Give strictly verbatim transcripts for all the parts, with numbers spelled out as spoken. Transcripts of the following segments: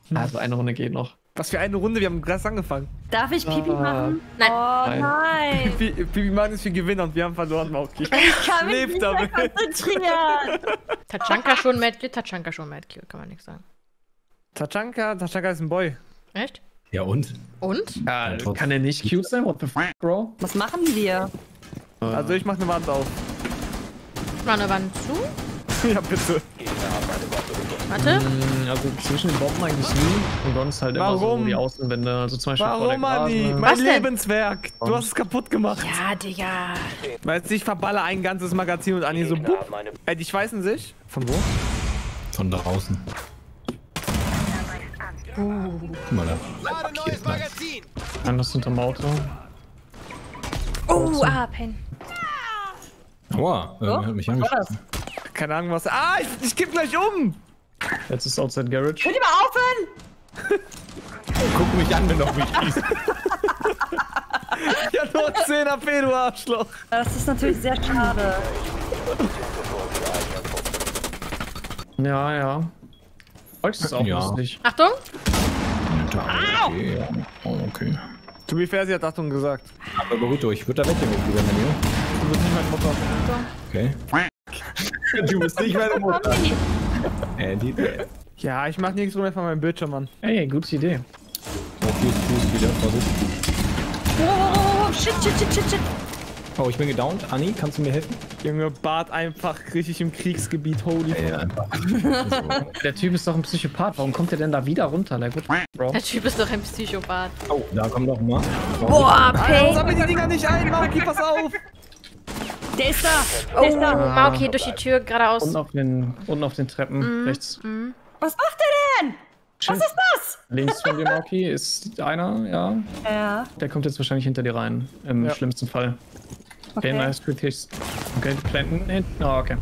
Also eine Runde geht noch. Was für eine Runde? Wir haben gerade angefangen. Darf ich Pipi Ah. machen? Nein. Oh Nein. nein. Pipi Pipi machen ist für Gewinner und wir haben verloren, Mauki. Ich kann mich Lebt nicht mehr damit. konzentrieren. Tachanka schon Mad Cute, Tachanka schon Mad Cute, kann man nichts sagen. Tachanka, Tachanka ist ein Boy. Echt? Ja und? Und? Ja, Ja, trotzdem. kann er nicht cute sein? What the fuck, Bro? Was machen wir? Also ich mach eine Wand auf. Mach eine Wand zu. Ja, bitte. Warte. Mm, Also zwischen den Bomben eigentlich nie. Und sonst halt immer Warum? so die Außenwände. Also zum Beispiel vor der Warum, Manni? Garage. Mein Was denn? Lebenswerk. Du hast es kaputt gemacht. Ja, Digga. Weil jetzt ich verballe ein ganzes Magazin und Anni so bupp. Ey, die schweißen sich. Von wo? Von draußen. Guck mal da. Markiert mal. Anders hinterm Auto. Oh, ah, Pen. Aua, irgendwer hat mich angeschossen. Keine Ahnung was. Ah, ich, ich kipp gleich um. Jetzt ist Outside Garage. Könnt ihr mal aufhören? Guck mich an, wenn du auf mich schießt. Ich hab nur zehn A P, du Arschloch. Das ist natürlich sehr schade. Ja, ja. Heute ist es auch Ja. lustig. Achtung. Okay, ja. Oh, okay. To be fair, sie hat Achtung gesagt. Aber Burrito, ich würde da weggehen mit dir, Menü. Du bist nicht meine Mutter. Okay. Du bist nicht meine Mutter. Andy, Ja, ich mach nichts mehr von meinem Bildschirm an. Ey, gute Idee. oh, hier ist Fuß wieder, Vorsicht. Oh, shit, shit, shit, shit, shit. Oh, ich bin gedownt. Anni, kannst du mir helfen? Junge, Bart einfach richtig im Kriegsgebiet, holy. Ja, einfach. Der Typ ist doch ein Psychopath. Warum kommt der denn da wieder runter? Na gut, Bro. Der Typ ist doch ein Psychopath. Oh, da kommt noch mal. Boah, Alter, Pen. sammel die Dinger nicht ein, Mauki, pass auf! Der ist da. Der Oh, ist da. Mauki durch die Tür geradeaus. Unten auf den, unten auf den Treppen, rechts. Was macht der denn? Was ist das? Links von dir, Mauki, ist einer, ja. Ja. Der kommt jetzt wahrscheinlich hinter dir rein. Im Ja. schlimmsten Fall. Okay, Okay. nice, good hits. Okay, planten hinten. Oh, okay.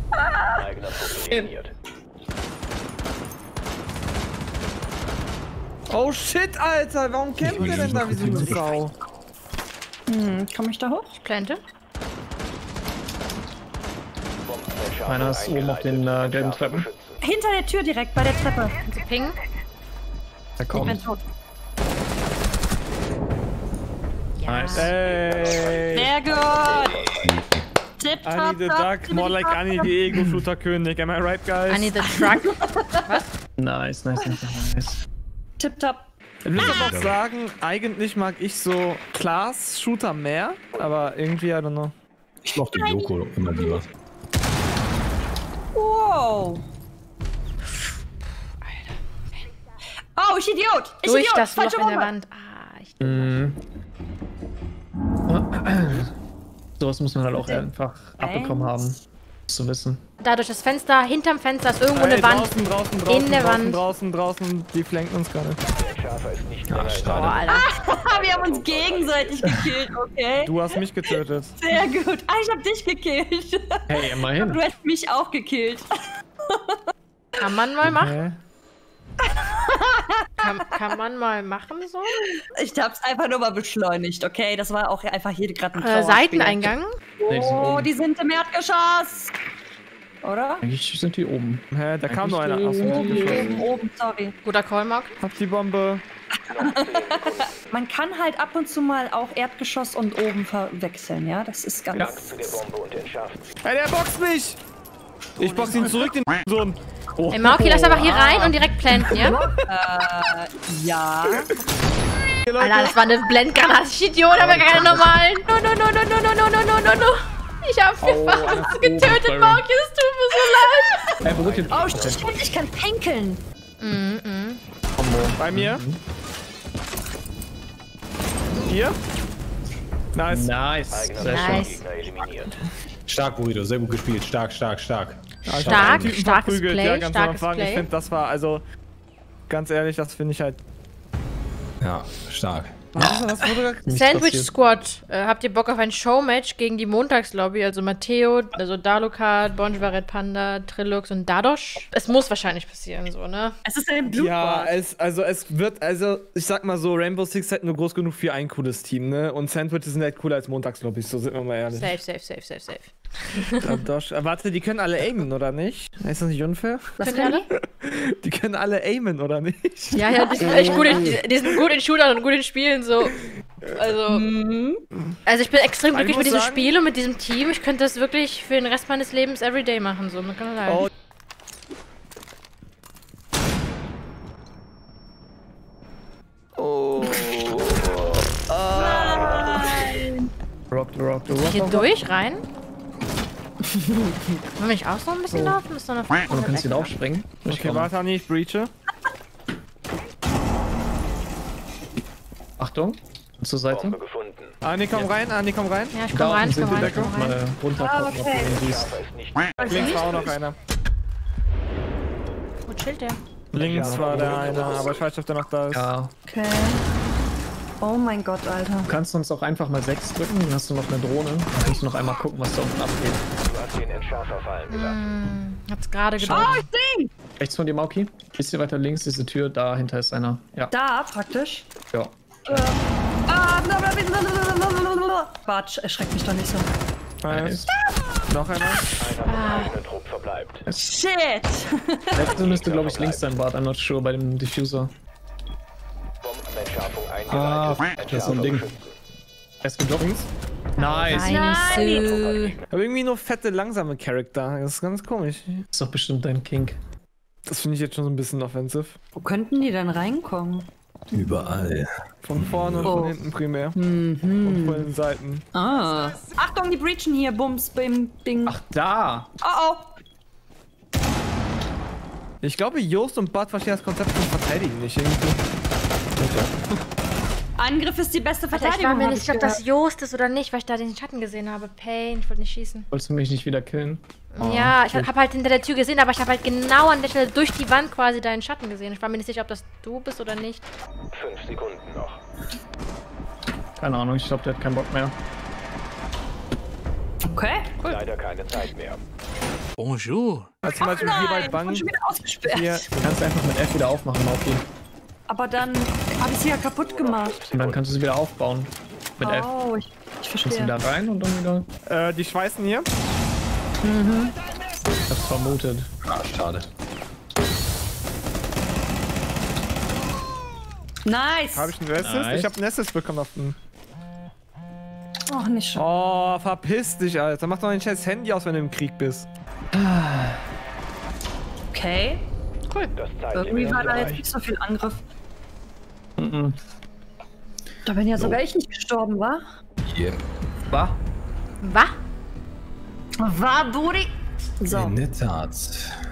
Oh shit, Alter, warum kämpft der denn da wie so eine Sau? Hm, komm ich da hoch? Ich plante. Einer ist oben auf den äh, gelben Treppen. Hinter der Tür direkt, bei der Treppe. Kannst du pingen? Der Ich bin kommt. tot. Nice. Ey. Sehr gut. Tip, top, Annie the top, Duck, more like Annie the Ego-Shooter-König. Am I right, guys? I need the truck. Nice, nice, nice, nice. Tip, top. Ich muss aber auch sagen, eigentlich mag ich so Class-Shooter mehr, aber irgendwie, I don't know. Ich mochte Yoko immer lieber. Wow. Oh, ich Idiot. Ich Durch Idiot. das Loch Falsche in der Bombe. Wand. Ah, ich. Mhm. Sowas muss man halt auch einfach abbekommen haben. Zu wissen. Da durch das Fenster, hinterm Fenster ist irgendwo Ey, eine Wand. draußen, draußen, draußen, In der draußen, Wand. draußen, draußen, die flanken uns gerade. Ah, Boah, schade. Alter. Wir haben uns gegenseitig gekillt, okay? Du hast mich getötet. Sehr gut. Ah, ich hab dich gekillt. Hey, immerhin. Du hast mich auch gekillt. Kann man mal machen? Hä? Kann, kann man mal machen so? Ich hab's einfach nur mal beschleunigt, okay? Das war auch einfach hier gerade ein Äh, Trauerspiel. Seiteneingang? Nee, die sind Oh, oben. die sind im Erdgeschoss. Oder? Eigentlich sind die oben. Hä, da kam Eigentlich nur einer. die- Achso, Oben, die oben, oben, sorry. Guter Call, Mark. Hab die Bombe. Man kann halt ab und zu mal auch Erdgeschoss und oben verwechseln, ja? Das ist ganz... Ja. Ey, der boxt mich! Ich box ihn zurück, den Sohn. Oh. Ey, Mauki, lass einfach hier rein und direkt planten, ja? Äh, ja. Hier, Leute. Alter, das war eine Blendgranate. Ich Idiot, aber keine normalen. No, no, no, no, no, no, no, no, no, no, no. Ich hab Oh, fast alles getötet, gut, Mauki. Es tut mir so leid. Ey, beruhigt Oh, shit, ich kann pinkeln. Mm, mm. Bei mir. Hier. Nice. Nice. Sehr Nice. Stark, Burrito, sehr gut gespielt. Stark, stark, stark. Ja, ich hab Stark, den Typen starkes verprügelt, Play, ja, ganz am starkes Anfang. Ich Play. finde, das war also, ganz ehrlich, das finde ich halt. Ja, stark. Was, was wurde da? Sandwich passiert. Squad. Äh, habt ihr Bock auf ein Showmatch gegen die Montagslobby? Also Matteo, also Dalukat, Bonjvaret Panda, Trilux und Dadosh? Es muss wahrscheinlich passieren, so, ne? Es ist ein Blutbad. Ja, es, also es wird, also ich sag mal so, Rainbow Six halt nur groß genug für ein cooles Team, ne? Und Sandwiches sind halt cooler als Montagslobbys, so sind wir mal ehrlich. Safe, safe, safe, safe, safe. Dadosh. Äh, Warte, die können alle aimen, oder nicht? Ist das nicht unfair? Was Können können die? Die können alle aimen, oder nicht? Ja, ja, die sind echt gut in, die sind gut in Shootern und gut in Spielen, so. Also, Mhm. also ich bin extrem Ich glücklich muss mit diesem sagen- Spiel und mit diesem Team. Ich könnte das wirklich für den Rest meines Lebens everyday machen, so. Man kann sagen. Oh. Oh. Rock, rock, rock. Hier durch, rein? Will ich auch so ein bisschen laufen? Ist so eine Und du kannst wieder aufspringen. Ich Okay, komm. warte, Anni, ich breache. Achtung. Zur Seite. Anni, komm rein, Anni, komm rein. Ja, ich Da komm rein, ich unten komm sind rein, die ich komm Decke. rein. Mal runter Ah, gucken, ob okay. du ihn siehst. Links war auch noch einer. Wo chillt der? Links war der eine, aber ich weiß nicht, ob der noch da ist. Ja. Okay. Oh mein Gott, Alter. Du kannst uns auch einfach mal sechs drücken, dann hast du noch eine Drohne. Dann kannst du noch einmal gucken, was da unten abgeht. Hm, hat's gerade gedrückt. Oh, ich seh! Rechts von dir, Mauki. Bisschen weiter links, diese Tür, dahinter ist einer. Ja. Da, praktisch. Ja. Äh, ah, blablabla. Warte, erschreckt mich doch nicht so. Nice. Noch einer. Shit! Letzte müsste, glaube ich, links sein, Bart. I'm not sure, bei dem Diffuser. Ah, das ist so ein Ding. Er ist gedroppt. Nice. Nice. Aber irgendwie nur fette, langsame Charakter. Das ist ganz komisch. Ist doch bestimmt dein Kink. Das finde ich jetzt schon so ein bisschen offensive. Wo könnten die denn reinkommen? Überall. Von vorne und Oh. von hinten primär. Mhm. Und von den Seiten. Ah. Achtung, die breachen hier, Bums, Bim, Ding. Ach, da. Oh, oh. Ich glaube, Joost und Bart verstehen das Konzept von Verteidigen nicht irgendwie. Angriff ist die beste Alter, Verteidigung. ich war mir hab nicht ich sicher, ob gehört. das Joost ist oder nicht, weil ich da den Schatten gesehen habe. Pain, ich wollte nicht schießen. Wolltest du mich nicht wieder killen? Oh, ja, ich gut. habe halt hinter der Tür gesehen, aber ich habe halt genau an der Stelle durch die Wand quasi deinen Schatten gesehen. Ich war mir nicht sicher, ob das du bist oder nicht. Fünf Sekunden noch. Keine Ahnung, ich glaube, der hat keinen Bock mehr. Okay. Leider keine Zeit mehr. Bonjour. Also zum Beispiel hier bei Nein, Bang. ich bin schon wieder ausgesperrt. Hier. Du kannst einfach mit F wieder aufmachen, Mauki. Aber dann habe ich sie ja kaputt gemacht. Und dann kannst du sie wieder aufbauen. Mit F. Oh, ich, ich Kannst du verstehe. wieder rein und dann wieder. Äh, die schweißen hier. Ich hab's vermutet. Ah, schade. Nice. Habe ich einen Assist? Nice. Ich habe einen Assist bekommen auf den. Oh, nicht schon. Oh, verpiss dich, Alter. Mach doch dein scheiß Handy aus, wenn du im Krieg bist. Okay. Das Zeitlimit Irgendwie war ist da jetzt erreicht. nicht so viel Angriff. Mhm. Da bin ja sogar ich nicht gestorben, wa? Hier. War? Was? War, Buri? So. In der Tat.